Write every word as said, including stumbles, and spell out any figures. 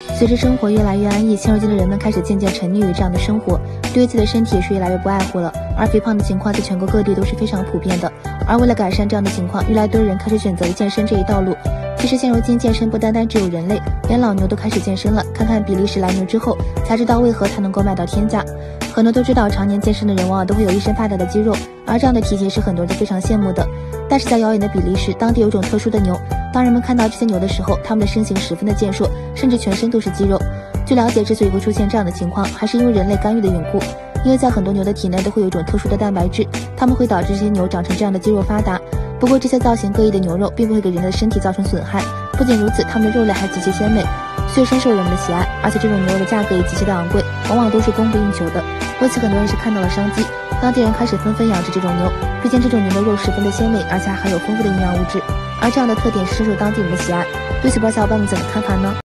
随着生活越来越安逸，现如今的人们开始渐渐沉溺于这样的生活，对自己的身体也是越来越不爱护了。而肥胖的情况在全国各地都是非常普遍的。而为了改善这样的情况，越来越多人开始选择了健身这一道路。其实现如今健身不单单只有人类，连老牛都开始健身了。看看比利时来牛之后，才知道为何它能够卖到天价。很多都知道，常年健身的人往往都会有一身发达的肌肉，而这样的体型是很多人都非常羡慕的。但是在遥远的比利时，当地有种特殊的牛，当人们看到这些牛的时候，它们的身形十分的健硕，甚至全身都是肌肉。据了解，之所以会出现这样的情况，还是因为人类干预的缘故。因为在很多牛的体内都会有一种特殊的蛋白质，它们会导致这些牛长成这样的肌肉发达。不过这些造型各异的牛肉并不会给人的身体造成损害，不仅如此，它们的肉类还极其鲜美，所以深受人们的喜爱。而且这种牛肉的价格也极其的昂贵，往往都是供不应求的。为此，很多人是看到了商机，当地人开始纷纷养殖这种牛，毕竟这种牛的肉十分的鲜美，而且还含有丰富的营养物质，而这样的特点是深受当地人的喜爱。对此，不知道小伙伴们怎么看法呢？